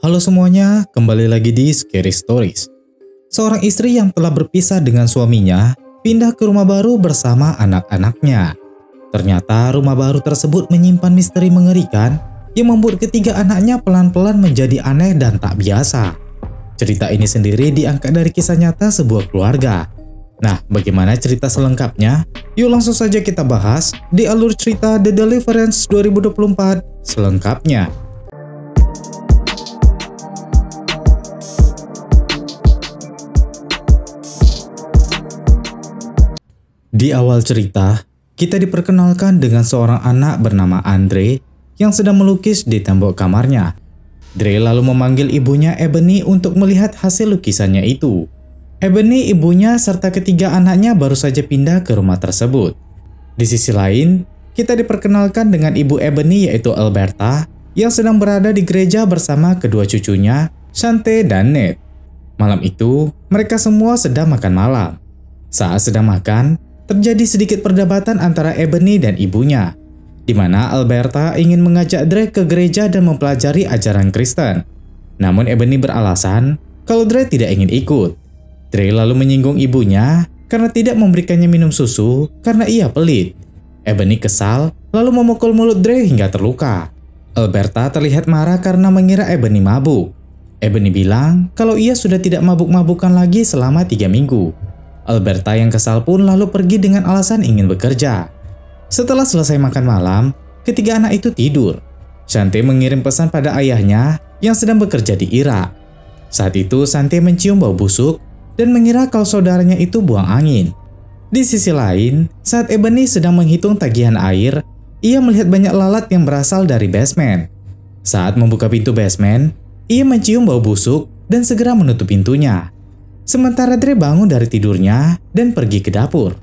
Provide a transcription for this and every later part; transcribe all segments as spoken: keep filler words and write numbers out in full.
Halo semuanya, kembali lagi di Scary Stories. Seorang istri yang telah berpisah dengan suaminya pindah ke rumah baru bersama anak-anaknya. Ternyata rumah baru tersebut menyimpan misteri mengerikan yang membuat ketiga anaknya pelan-pelan menjadi aneh dan tak biasa. Cerita ini sendiri diangkat dari kisah nyata sebuah keluarga. Nah, bagaimana cerita selengkapnya? Yuk langsung saja kita bahas di alur cerita The Deliverance dua ribu dua puluh empat selengkapnya. Di awal cerita, kita diperkenalkan dengan seorang anak bernama Andre yang sedang melukis di tembok kamarnya. Dre lalu memanggil ibunya Ebony untuk melihat hasil lukisannya itu. Ebony, ibunya, serta ketiga anaknya baru saja pindah ke rumah tersebut. Di sisi lain, kita diperkenalkan dengan ibu Ebony yaitu Alberta yang sedang berada di gereja bersama kedua cucunya, Shante dan Nate. Malam itu, mereka semua sedang makan malam. Saat sedang makan, terjadi sedikit perdebatan antara Ebony dan ibunya, di mana Alberta ingin mengajak Dre ke gereja dan mempelajari ajaran Kristen. Namun Ebony beralasan kalau Dre tidak ingin ikut. Dre lalu menyinggung ibunya karena tidak memberikannya minum susu karena ia pelit. Ebony kesal lalu memukul mulut Dre hingga terluka. Alberta terlihat marah karena mengira Ebony mabuk. Ebony bilang kalau ia sudah tidak mabuk-mabukan lagi selama tiga minggu. Alberta yang kesal pun lalu pergi dengan alasan ingin bekerja. Setelah selesai makan malam, ketiga anak itu tidur. Shante mengirim pesan pada ayahnya yang sedang bekerja di Irak. Saat itu Shante mencium bau busuk dan mengira kalau saudaranya itu buang angin. Di sisi lain, saat Ebony sedang menghitung tagihan air, ia melihat banyak lalat yang berasal dari basement. Saat membuka pintu basement, ia mencium bau busuk dan segera menutup pintunya. Sementara Dre bangun dari tidurnya dan pergi ke dapur.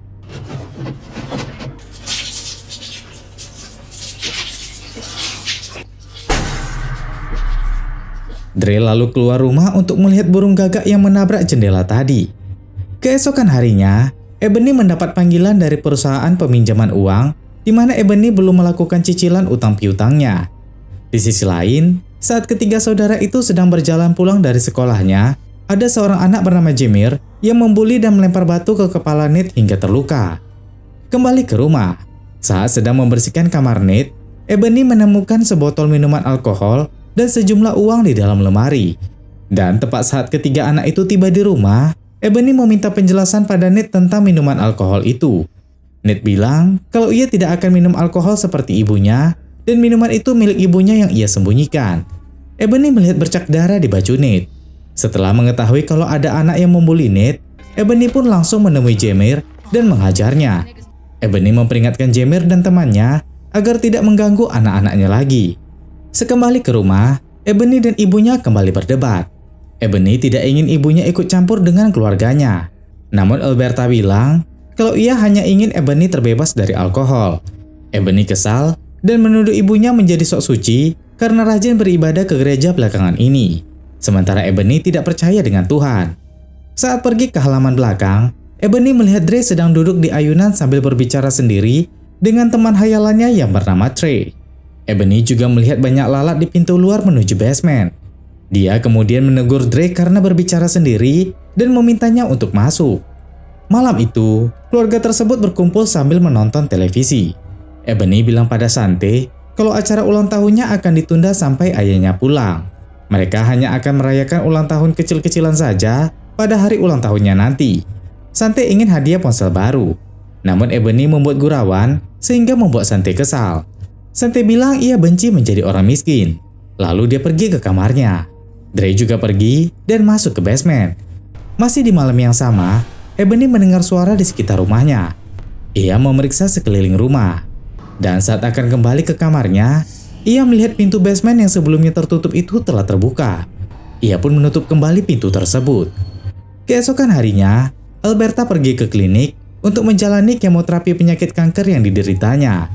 Dre lalu keluar rumah untuk melihat burung gagak yang menabrak jendela tadi. Keesokan harinya, Ebony mendapat panggilan dari perusahaan peminjaman uang di mana Ebony belum melakukan cicilan utang piutangnya. Di sisi lain, saat ketiga saudara itu sedang berjalan pulang dari sekolahnya, ada seorang anak bernama Jemir yang membuli dan melempar batu ke kepala Nate hingga terluka. Kembali ke rumah, saat sedang membersihkan kamar Nate, Ebony menemukan sebotol minuman alkohol dan sejumlah uang di dalam lemari. Dan tepat saat ketiga anak itu tiba di rumah, Ebony meminta penjelasan pada Nate tentang minuman alkohol itu. Nate bilang kalau ia tidak akan minum alkohol seperti ibunya dan minuman itu milik ibunya yang ia sembunyikan. Ebony melihat bercak darah di baju Nate. Setelah mengetahui kalau ada anak yang membuli Nate, Ebony pun langsung menemui Jemir dan menghajarnya. Ebony memperingatkan Jemir dan temannya agar tidak mengganggu anak-anaknya lagi. Sekembali ke rumah, Ebony dan ibunya kembali berdebat. Ebony tidak ingin ibunya ikut campur dengan keluarganya. Namun Alberta bilang kalau ia hanya ingin Ebony terbebas dari alkohol. Ebony kesal dan menuduh ibunya menjadi sok suci karena rajin beribadah ke gereja belakangan ini. Sementara Ebony tidak percaya dengan Tuhan. Saat pergi ke halaman belakang, Ebony melihat Dre sedang duduk di ayunan sambil berbicara sendiri dengan teman hayalannya yang bernama Trey. Ebony juga melihat banyak lalat di pintu luar menuju basement. Dia kemudian menegur Dre karena berbicara sendiri dan memintanya untuk masuk. Malam itu, keluarga tersebut berkumpul sambil menonton televisi. Ebony bilang pada Shante kalau acara ulang tahunnya akan ditunda sampai ayahnya pulang. Mereka hanya akan merayakan ulang tahun kecil-kecilan saja pada hari ulang tahunnya nanti. Shante ingin hadiah ponsel baru. Namun Ebony membuat gurauan sehingga membuat Shante kesal. Shante bilang ia benci menjadi orang miskin. Lalu dia pergi ke kamarnya. Dre juga pergi dan masuk ke basement. Masih di malam yang sama, Ebony mendengar suara di sekitar rumahnya. Ia memeriksa sekeliling rumah. Dan saat akan kembali ke kamarnya, ia melihat pintu basement yang sebelumnya tertutup itu telah terbuka. Ia pun menutup kembali pintu tersebut. Keesokan harinya, Alberta pergi ke klinik untuk menjalani kemoterapi penyakit kanker yang dideritanya.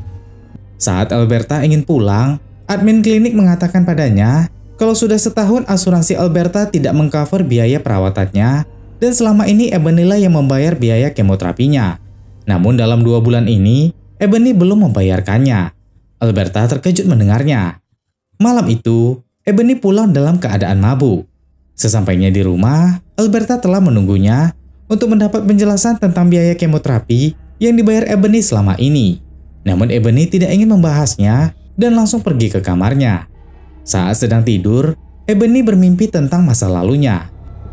Saat Alberta ingin pulang, admin klinik mengatakan padanya kalau sudah setahun asuransi Alberta tidak mengcover biaya perawatannya dan selama ini Ebony lah yang membayar biaya kemoterapinya. Namun dalam dua bulan ini, Ebony belum membayarkannya. Alberta terkejut mendengarnya. Malam itu, Ebony pulang dalam keadaan mabuk. Sesampainya di rumah, Alberta telah menunggunya untuk mendapat penjelasan tentang biaya kemoterapi yang dibayar Ebony selama ini. Namun Ebony tidak ingin membahasnya dan langsung pergi ke kamarnya. Saat sedang tidur, Ebony bermimpi tentang masa lalunya.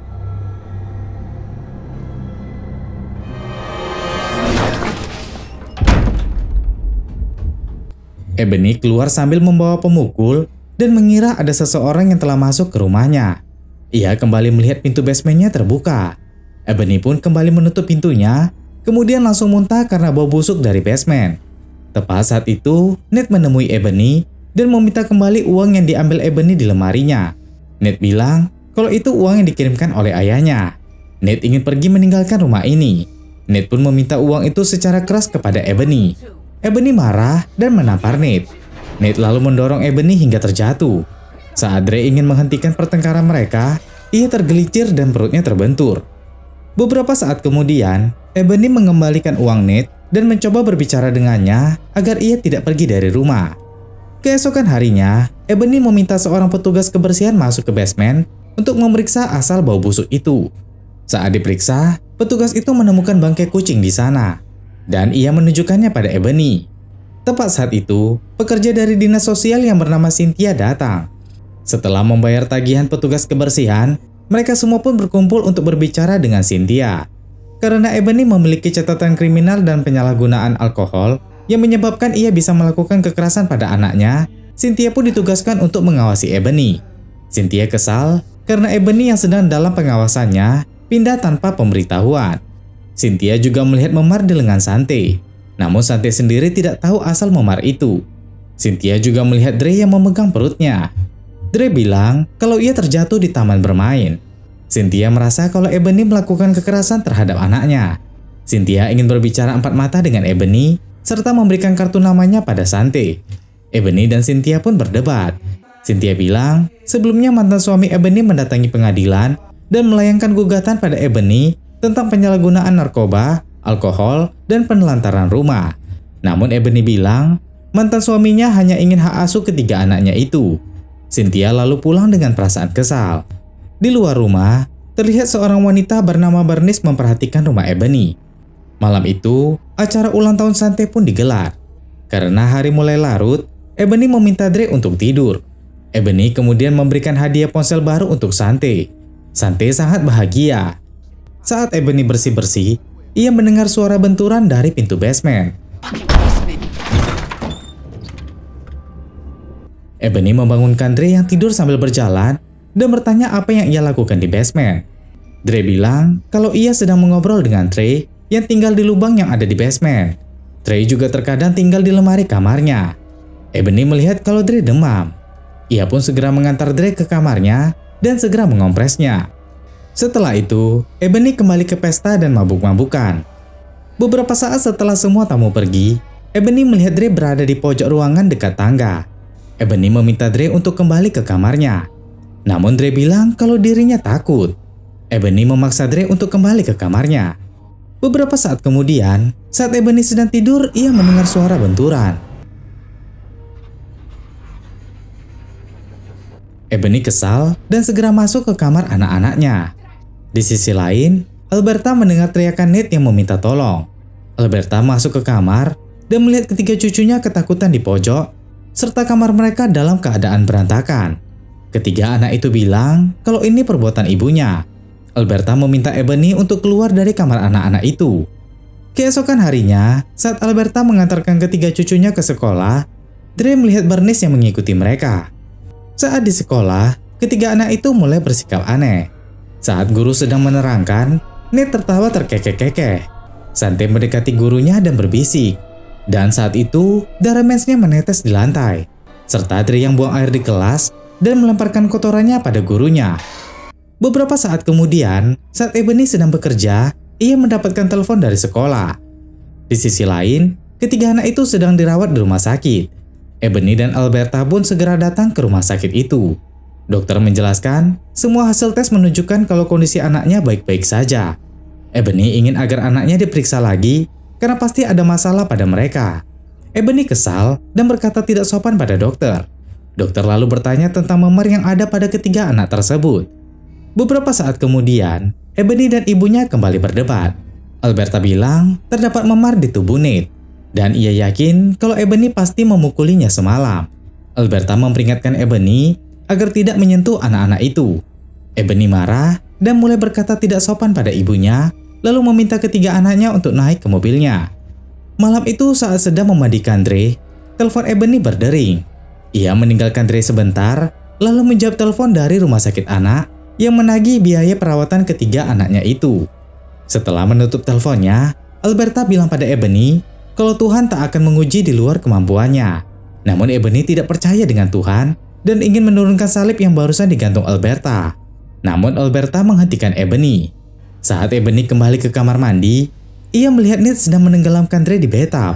Ebony keluar sambil membawa pemukul dan mengira ada seseorang yang telah masuk ke rumahnya. Ia kembali melihat pintu basementnya terbuka. Ebony pun kembali menutup pintunya, kemudian langsung muntah karena bau busuk dari basement. Tepat saat itu, Nate menemui Ebony dan meminta kembali uang yang diambil Ebony di lemarinya. Nate bilang kalau itu uang yang dikirimkan oleh ayahnya. Nate ingin pergi meninggalkan rumah ini. Nate pun meminta uang itu secara keras kepada Ebony. Ebony marah dan menampar Nate. Nate lalu mendorong Ebony hingga terjatuh. Saat Dre ingin menghentikan pertengkaran mereka, ia tergelincir dan perutnya terbentur. Beberapa saat kemudian, Ebony mengembalikan uang Nate dan mencoba berbicara dengannya agar ia tidak pergi dari rumah. Keesokan harinya, Ebony meminta seorang petugas kebersihan masuk ke basement untuk memeriksa asal bau busuk itu. Saat diperiksa, petugas itu menemukan bangkai kucing di sana, dan ia menunjukkannya pada Ebony. Tepat saat itu, pekerja dari dinas sosial yang bernama Cynthia datang. Setelah membayar tagihan petugas kebersihan, mereka semua pun berkumpul untuk berbicara dengan Cynthia. Karena Ebony memiliki catatan kriminal dan penyalahgunaan alkohol yang menyebabkan ia bisa melakukan kekerasan pada anaknya, Cynthia pun ditugaskan untuk mengawasi Ebony. Cynthia kesal karena Ebony yang sedang dalam pengawasannya pindah tanpa pemberitahuan. Cynthia juga melihat memar di lengan Sante, namun Sante sendiri tidak tahu asal memar itu. Cynthia juga melihat Dre yang memegang perutnya. Dre bilang kalau ia terjatuh di taman bermain. Cynthia merasa kalau Ebony melakukan kekerasan terhadap anaknya. Cynthia ingin berbicara empat mata dengan Ebony serta memberikan kartu namanya pada Sante. Ebony dan Cynthia pun berdebat. Cynthia bilang sebelumnya mantan suami Ebony mendatangi pengadilan dan melayangkan gugatan pada Ebony tentang penyalahgunaan narkoba, alkohol, dan penelantaran rumah. Namun Ebony bilang mantan suaminya hanya ingin hak asuh ketiga anaknya itu. Cynthia lalu pulang dengan perasaan kesal. Di luar rumah, terlihat seorang wanita bernama Bernice memperhatikan rumah Ebony. Malam itu, acara ulang tahun Sante pun digelar. Karena hari mulai larut, Ebony meminta Dre untuk tidur. Ebony kemudian memberikan hadiah ponsel baru untuk Sante. Sante sangat bahagia. Saat Ebony bersih-bersih, ia mendengar suara benturan dari pintu basement. Ebony membangunkan Dre yang tidur sambil berjalan dan bertanya apa yang ia lakukan di basement. Dre bilang kalau ia sedang mengobrol dengan Trey yang tinggal di lubang yang ada di basement. Trey juga terkadang tinggal di lemari kamarnya. Ebony melihat kalau Dre demam. Ia pun segera mengantar Dre ke kamarnya dan segera mengompresnya. Setelah itu, Ebony kembali ke pesta dan mabuk-mabukan. Beberapa saat setelah semua tamu pergi, Ebony melihat Dre berada di pojok ruangan dekat tangga. Ebony meminta Dre untuk kembali ke kamarnya. Namun Dre bilang kalau dirinya takut. Ebony memaksa Dre untuk kembali ke kamarnya. Beberapa saat kemudian, saat Ebony sedang tidur, ia mendengar suara benturan. Ebony kesal dan segera masuk ke kamar anak-anaknya. Di sisi lain, Alberta mendengar teriakan Nate yang meminta tolong. Alberta masuk ke kamar dan melihat ketiga cucunya ketakutan di pojok, serta kamar mereka dalam keadaan berantakan. Ketiga anak itu bilang kalau ini perbuatan ibunya. Alberta meminta Ebony untuk keluar dari kamar anak-anak itu. Keesokan harinya, saat Alberta mengantarkan ketiga cucunya ke sekolah, Dre melihat Bernice yang mengikuti mereka. Saat di sekolah, ketiga anak itu mulai bersikap aneh. Saat guru sedang menerangkan, Nate tertawa terkekeh-kekeh. Sante mendekati gurunya dan berbisik. Dan saat itu, darah mensnya menetes di lantai. Serta Dre yang buang air di kelas dan melemparkan kotorannya pada gurunya. Beberapa saat kemudian, saat Ebony sedang bekerja, ia mendapatkan telepon dari sekolah. Di sisi lain, ketiga anak itu sedang dirawat di rumah sakit. Ebony dan Alberta pun segera datang ke rumah sakit itu. Dokter menjelaskan, semua hasil tes menunjukkan kalau kondisi anaknya baik-baik saja. Ebony ingin agar anaknya diperiksa lagi, karena pasti ada masalah pada mereka. Ebony kesal dan berkata tidak sopan pada dokter. Dokter lalu bertanya tentang memar yang ada pada ketiga anak tersebut. Beberapa saat kemudian, Ebony dan ibunya kembali berdebat. Alberta bilang terdapat memar di tubuh Nate, dan ia yakin kalau Ebony pasti memukulinya semalam. Alberta memperingatkan Ebony agar tidak menyentuh anak-anak itu. Ebony marah dan mulai berkata tidak sopan pada ibunya, lalu meminta ketiga anaknya untuk naik ke mobilnya. Malam itu saat sedang memandikan Dre, telepon Ebony berdering. Ia meninggalkan Dre sebentar, lalu menjawab telepon dari rumah sakit anak yang menagih biaya perawatan ketiga anaknya itu. Setelah menutup teleponnya, Alberta bilang pada Ebony kalau Tuhan tak akan menguji di luar kemampuannya. Namun Ebony tidak percaya dengan Tuhan dan ingin menurunkan salib yang barusan digantung Alberta. Namun Alberta menghentikan Ebony. Saat Ebony kembali ke kamar mandi, ia melihat Nate sedang menenggelamkan Dre di bathtub.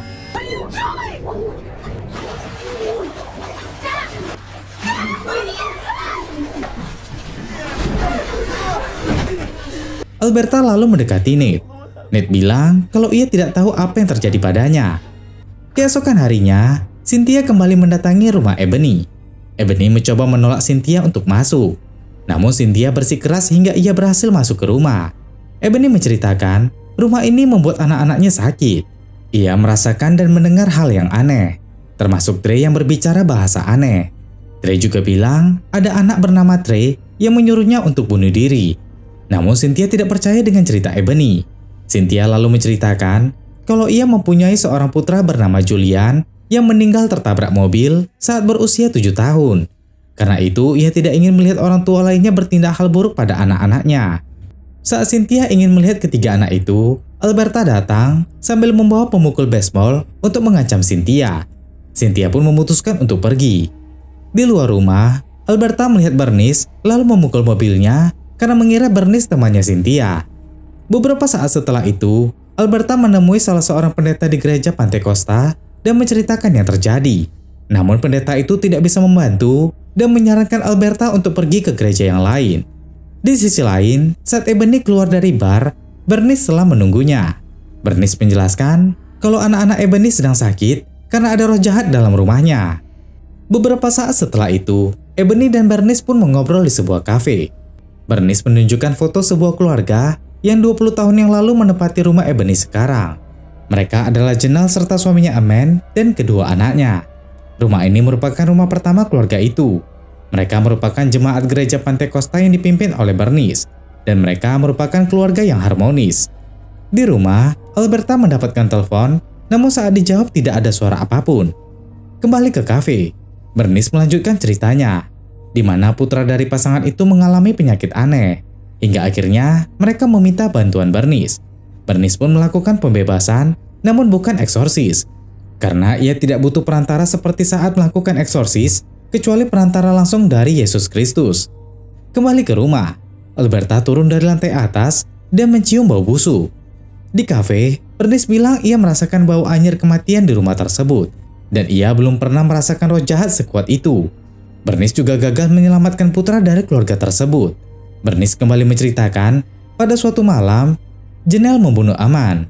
Alberta lalu mendekati Nate. Nate bilang kalau ia tidak tahu apa yang terjadi padanya. Keesokan harinya, Cynthia kembali mendatangi rumah Ebony. Ebony mencoba menolak Cynthia untuk masuk. Namun Cynthia bersikeras hingga ia berhasil masuk ke rumah. Ebony menceritakan rumah ini membuat anak-anaknya sakit. Ia merasakan dan mendengar hal yang aneh, termasuk Dre yang berbicara bahasa aneh. Dre juga bilang ada anak bernama Trey yang menyuruhnya untuk bunuh diri. Namun Cynthia tidak percaya dengan cerita Ebony. Cynthia lalu menceritakan kalau ia mempunyai seorang putra bernama Julian yang meninggal tertabrak mobil saat berusia tujuh tahun. Karena itu ia tidak ingin melihat orang tua lainnya bertindak hal buruk pada anak-anaknya. Saat Cynthia ingin melihat ketiga anak itu, Alberta datang sambil membawa pemukul baseball untuk mengancam Cynthia. Cynthia pun memutuskan untuk pergi. Di luar rumah, Alberta melihat Bernice lalu memukul mobilnya karena mengira Bernice temannya Cynthia. Beberapa saat setelah itu, Alberta menemui salah seorang pendeta di gereja Pantekosta dan menceritakan yang terjadi. Namun pendeta itu tidak bisa membantu dan menyarankan Alberta untuk pergi ke gereja yang lain. Di sisi lain, saat Ebony keluar dari bar, Bernice telah menunggunya. Bernice menjelaskan kalau anak-anak Ebony sedang sakit karena ada roh jahat dalam rumahnya. Beberapa saat setelah itu, Ebony dan Bernice pun mengobrol di sebuah kafe. Bernice menunjukkan foto sebuah keluarga yang dua puluh tahun yang lalu menempati rumah Ebony sekarang. Mereka adalah Janelle serta suaminya Amen dan kedua anaknya. Rumah ini merupakan rumah pertama keluarga itu. Mereka merupakan jemaat gereja Pantekosta yang dipimpin oleh Bernice, dan mereka merupakan keluarga yang harmonis. Di rumah, Alberta mendapatkan telepon, namun saat dijawab tidak ada suara apapun. Kembali ke kafe, Bernice melanjutkan ceritanya, di mana putra dari pasangan itu mengalami penyakit aneh, hingga akhirnya mereka meminta bantuan Bernice. Bernice pun melakukan pembebasan, namun bukan eksorsis, karena ia tidak butuh perantara seperti saat melakukan eksorsis, kecuali perantara langsung dari Yesus Kristus. Kembali ke rumah, Alberta turun dari lantai atas dan mencium bau busuk. Di kafe, Bernice bilang ia merasakan bau anyir kematian di rumah tersebut, dan ia belum pernah merasakan roh jahat sekuat itu. Bernice juga gagal menyelamatkan putra dari keluarga tersebut. Bernice kembali menceritakan, pada suatu malam, Janelle membunuh Aman.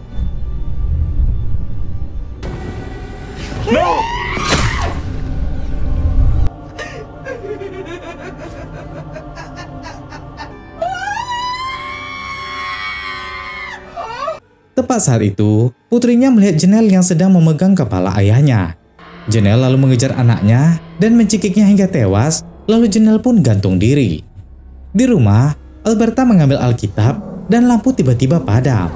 No! Tepat saat itu, putrinya melihat Janelle yang sedang memegang kepala ayahnya. Janelle lalu mengejar anaknya dan mencekiknya hingga tewas, lalu Janelle pun gantung diri. Di rumah, Alberta mengambil Alkitab dan lampu tiba-tiba padam.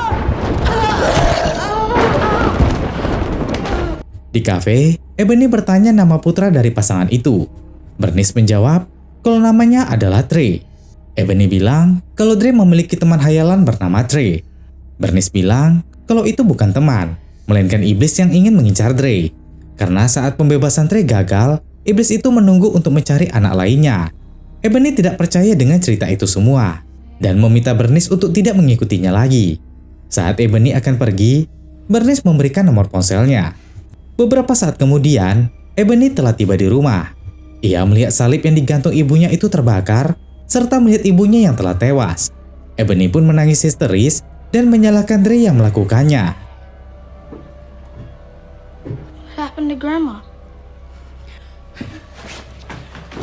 Di kafe, Ebony bertanya nama putra dari pasangan itu. Bernice menjawab kalau namanya adalah Trey. Ebony bilang kalau Dre memiliki teman hayalan bernama Trey. Bernice bilang kalau itu bukan teman, melainkan iblis yang ingin mengincar Dre. Karena saat pembebasan Trey gagal, iblis itu menunggu untuk mencari anak lainnya. Ebony tidak percaya dengan cerita itu semua, dan meminta Bernice untuk tidak mengikutinya lagi. Saat Ebony akan pergi, Bernice memberikan nomor ponselnya. Beberapa saat kemudian, Ebony telah tiba di rumah. Ia melihat salib yang digantung ibunya itu terbakar, serta melihat ibunya yang telah tewas. Ebony pun menangis histeris dan menyalahkan Dre yang melakukannya. What happened to Grandma?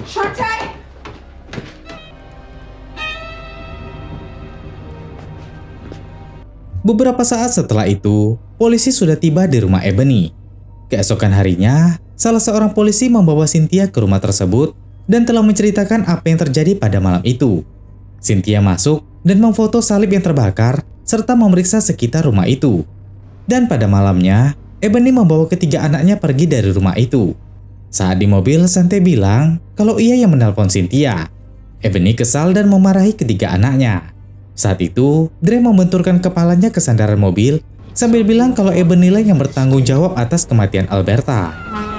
Beberapa saat setelah itu, polisi sudah tiba di rumah Ebony. Keesokan harinya, salah seorang polisi membawa Cynthia ke rumah tersebut dan telah menceritakan apa yang terjadi pada malam itu. Cynthia masuk dan memfoto salib yang terbakar serta memeriksa sekitar rumah itu. Dan pada malamnya, Ebony membawa ketiga anaknya pergi dari rumah itu. Saat di mobil, Sante bilang kalau ia yang menelpon Cynthia. Ebony kesal dan memarahi ketiga anaknya. Saat itu, Dre membenturkan kepalanya ke sandaran mobil sambil bilang kalau Ebony lah yang bertanggung jawab atas kematian Alberta.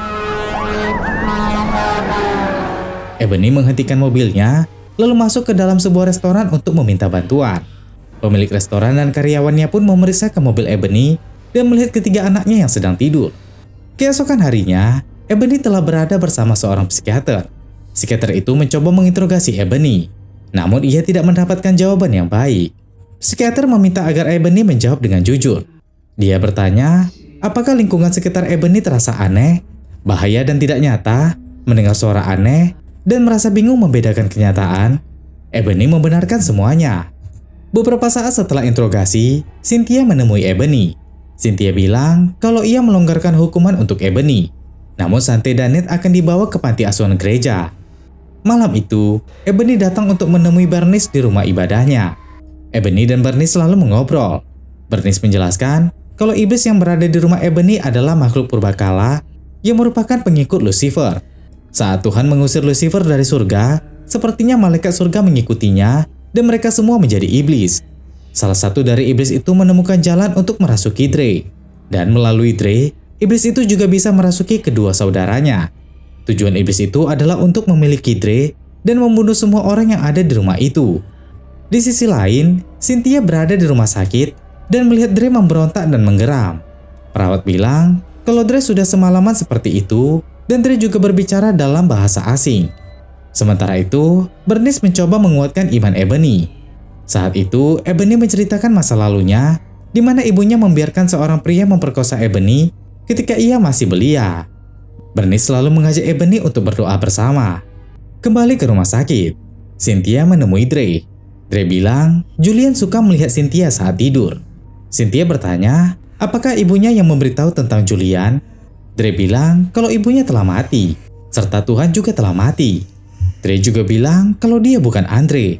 Ebony menghentikan mobilnya, lalu masuk ke dalam sebuah restoran untuk meminta bantuan. Pemilik restoran dan karyawannya pun memeriksa ke mobil Ebony dan melihat ketiga anaknya yang sedang tidur. Keesokan harinya, Ebony telah berada bersama seorang psikiater. Psikiater itu mencoba menginterogasi Ebony. Namun ia tidak mendapatkan jawaban yang baik. Psikiater meminta agar Ebony menjawab dengan jujur. Dia bertanya, apakah lingkungan sekitar Ebony terasa aneh, bahaya dan tidak nyata, mendengar suara aneh, dan merasa bingung membedakan kenyataan? Ebony membenarkan semuanya. Beberapa saat setelah interogasi, Cynthia menemui Ebony. Cynthia bilang kalau ia melonggarkan hukuman untuk Ebony. Namun Sante dan Ned akan dibawa ke panti asuhan gereja. Malam itu, Ebony datang untuk menemui Bernice di rumah ibadahnya. Ebony dan Bernice selalu mengobrol. Bernice menjelaskan kalau iblis yang berada di rumah Ebony adalah makhluk purbakala yang merupakan pengikut Lucifer. Saat Tuhan mengusir Lucifer dari surga, sepertinya malaikat surga mengikutinya dan mereka semua menjadi iblis. Salah satu dari iblis itu menemukan jalan untuk merasuki Dre. Dan melalui Dre, iblis itu juga bisa merasuki kedua saudaranya. Tujuan iblis itu adalah untuk memiliki Dre dan membunuh semua orang yang ada di rumah itu. Di sisi lain, Cynthia berada di rumah sakit dan melihat Dre memberontak dan menggeram. Perawat bilang kalau Dre sudah semalaman seperti itu dan Dre juga berbicara dalam bahasa asing. Sementara itu, Bernice mencoba menguatkan iman Ebony. Saat itu, Ebony menceritakan masa lalunya di mana ibunya membiarkan seorang pria memperkosa Ebony ketika ia masih belia. Bernice selalu mengajak Ebony untuk berdoa bersama. Kembali ke rumah sakit, Cynthia menemui Dre. Dre bilang Julian suka melihat Cynthia saat tidur. Cynthia bertanya apakah ibunya yang memberitahu tentang Julian. Dre bilang kalau ibunya telah mati, serta Tuhan juga telah mati. Dre juga bilang kalau dia bukan Andre.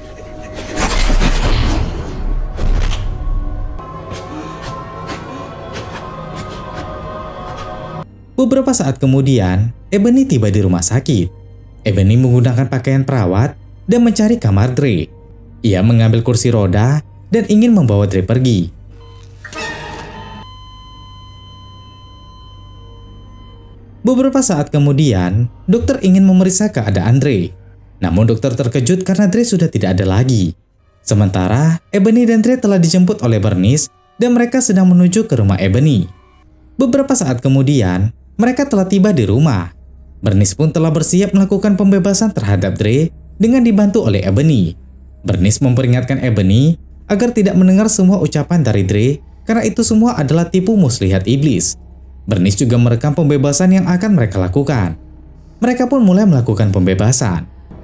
Beberapa saat kemudian, Ebony tiba di rumah sakit. Ebony menggunakan pakaian perawat dan mencari kamar Dre. Ia mengambil kursi roda dan ingin membawa Dre pergi. Beberapa saat kemudian, dokter ingin memeriksa keadaan Dre. Namun dokter terkejut karena Dre sudah tidak ada lagi. Sementara, Ebony dan Dre telah dijemput oleh Bernice dan mereka sedang menuju ke rumah Ebony. Beberapa saat kemudian, mereka telah tiba di rumah. Bernice pun telah bersiap melakukan pembebasan terhadap Dre dengan dibantu oleh Ebony. Bernice memperingatkan Ebony agar tidak mendengar semua ucapan dari Dre karena itu semua adalah tipu muslihat iblis. Bernice juga merekam pembebasan yang akan mereka lakukan. Mereka pun mulai melakukan pembebasan.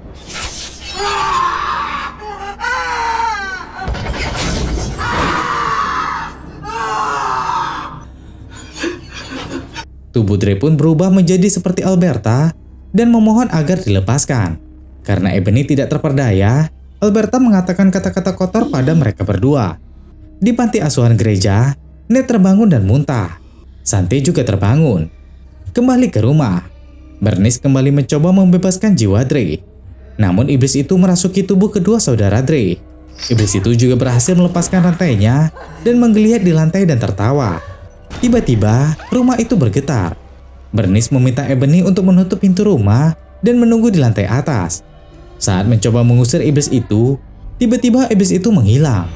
Tubuh Dre pun berubah menjadi seperti Alberta dan memohon agar dilepaskan. Karena Ebony tidak terperdaya, Alberta mengatakan kata-kata kotor pada mereka berdua. Di panti asuhan gereja, Ned terbangun dan muntah. Sante juga terbangun. Kembali ke rumah, Bernice kembali mencoba membebaskan jiwa Dre. Namun iblis itu merasuki tubuh kedua saudara Dre. Iblis itu juga berhasil melepaskan rantainya dan menggeliat di lantai dan tertawa. Tiba-tiba, rumah itu bergetar. Bernice meminta Ebony untuk menutup pintu rumah dan menunggu di lantai atas. Saat mencoba mengusir iblis itu, tiba-tiba iblis itu menghilang.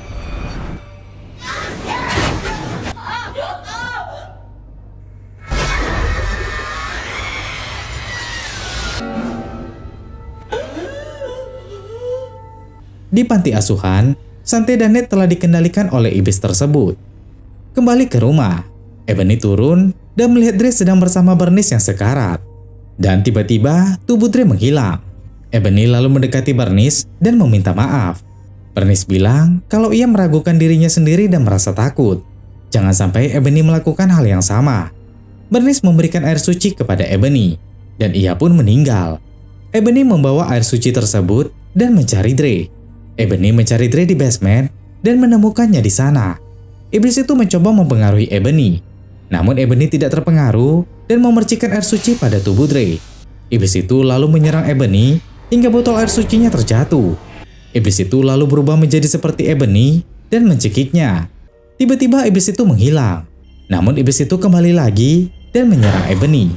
Di panti asuhan, Sante dan Ned telah dikendalikan oleh iblis tersebut. Kembali ke rumah, Ebony turun dan melihat Dre sedang bersama Bernice yang sekarat. Dan tiba-tiba tubuh Dre menghilang. Ebony lalu mendekati Bernice dan meminta maaf. Bernice bilang kalau ia meragukan dirinya sendiri dan merasa takut. Jangan sampai Ebony melakukan hal yang sama. Bernice memberikan air suci kepada Ebony, dan ia pun meninggal. Ebony membawa air suci tersebut dan mencari Dre. Ebony mencari Dre di basement dan menemukannya di sana. Iblis itu mencoba mempengaruhi Ebony. Namun Ebony tidak terpengaruh dan memercikan air suci pada tubuh Dre. Iblis itu lalu menyerang Ebony hingga botol air sucinya terjatuh. Iblis itu lalu berubah menjadi seperti Ebony dan mencekiknya. Tiba-tiba iblis itu menghilang. Namun iblis itu kembali lagi dan menyerang Ebony.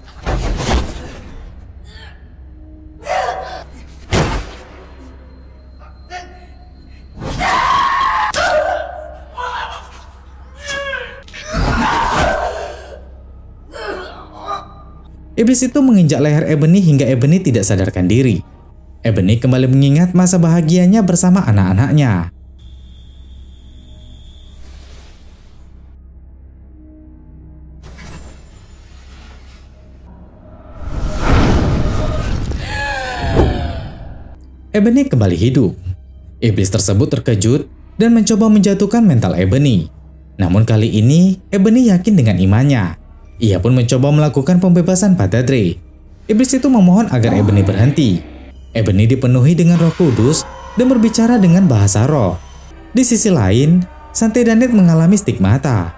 Iblis itu menginjak leher Ebony hingga Ebony tidak sadarkan diri. Ebony kembali mengingat masa bahagianya bersama anak-anaknya. Ebony kembali hidup. Iblis tersebut terkejut dan mencoba menjatuhkan mental Ebony. Namun kali ini Ebony yakin dengan imannya. Ia pun mencoba melakukan pembebasan pada Dre. Iblis itu memohon agar Ebony berhenti. Ebony dipenuhi dengan Roh Kudus dan berbicara dengan bahasa roh. Di sisi lain, Sante dan Ned mengalami stigmata.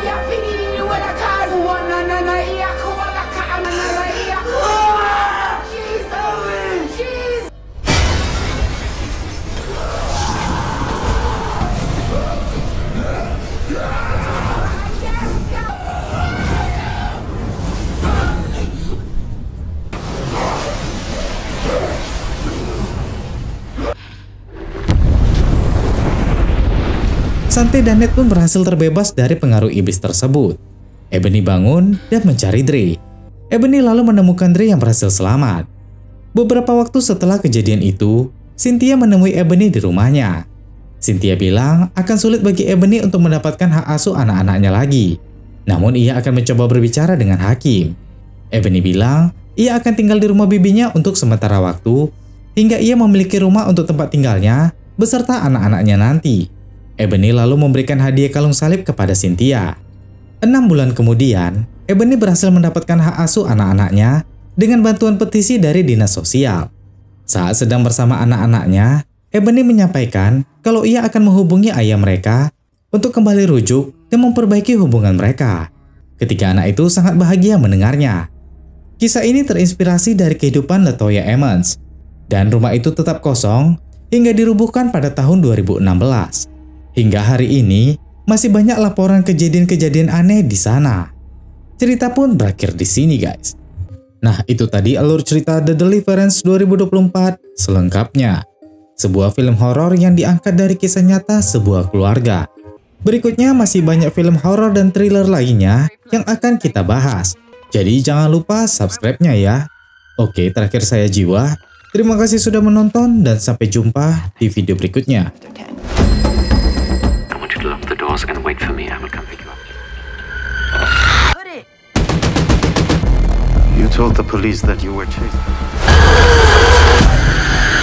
Sante dan Ned pun berhasil terbebas dari pengaruh iblis tersebut. Ebony bangun dan mencari Dre. Ebony lalu menemukan Dre yang berhasil selamat. Beberapa waktu setelah kejadian itu, Cynthia menemui Ebony di rumahnya. Cynthia bilang akan sulit bagi Ebony untuk mendapatkan hak asuh anak-anaknya lagi. Namun ia akan mencoba berbicara dengan hakim. Ebony bilang ia akan tinggal di rumah bibinya untuk sementara waktu, hingga ia memiliki rumah untuk tempat tinggalnya beserta anak-anaknya nanti. Ebony lalu memberikan hadiah kalung salib kepada Cynthia. Enam bulan kemudian, Ebony berhasil mendapatkan hak asuh anak-anaknya dengan bantuan petisi dari dinas sosial. Saat sedang bersama anak-anaknya, Ebony menyampaikan kalau ia akan menghubungi ayah mereka untuk kembali rujuk dan memperbaiki hubungan mereka. Ketiga anak itu sangat bahagia mendengarnya. Kisah ini terinspirasi dari kehidupan Latoya Emmons, dan rumah itu tetap kosong hingga dirubuhkan pada tahun dua ribu enam belas. Hingga hari ini, masih banyak laporan kejadian-kejadian aneh di sana. Cerita pun berakhir di sini, guys. Nah, itu tadi alur cerita The Deliverance dua ribu dua puluh empat selengkapnya. Sebuah film horor yang diangkat dari kisah nyata sebuah keluarga. Berikutnya masih banyak film horor dan thriller lainnya yang akan kita bahas. Jadi jangan lupa subscribe-nya ya. Oke, terakhir saya Jiwa. Terima kasih sudah menonton dan sampai jumpa di video berikutnya. Lock the doors and wait for me. I will come pick you up. You told the police that you were chased.